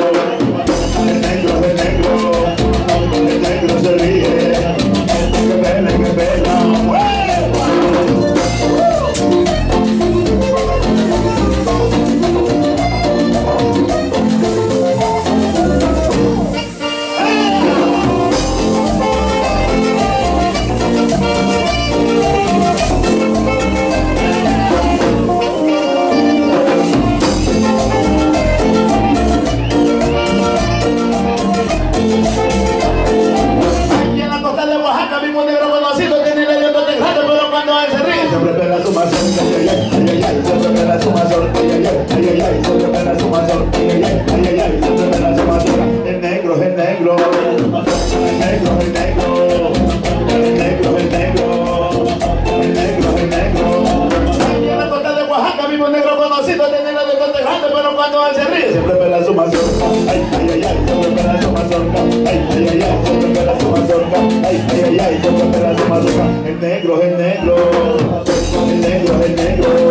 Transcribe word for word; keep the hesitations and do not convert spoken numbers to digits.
el negro, el negro, el negro se ríe, que pena, que pena. Siempre pela su mazón, ay, ay, ay, ay, ay, siempre pela su mazón, ay, ay, ay, ay, ay, ay, siempre pela su mazón, ay, ay, ay, ay, ay, ay, siempre pela su mazón. El negro, el negro, el negro, el negro, el negro, el negro, el negro, el negro. Aquí en la costa de Oaxaca vive un negro conocido, tiene la de Monte Grande, pero cuando él se ríe, siempre pela su mazón, ay, ay, ay, ay, siempre pela su mazón, ay, ay, ay, ay, siempre pela su mazón, ay, ay, ay, ay, siempre pela su mazón. El negro, el negro. El negro, el negro.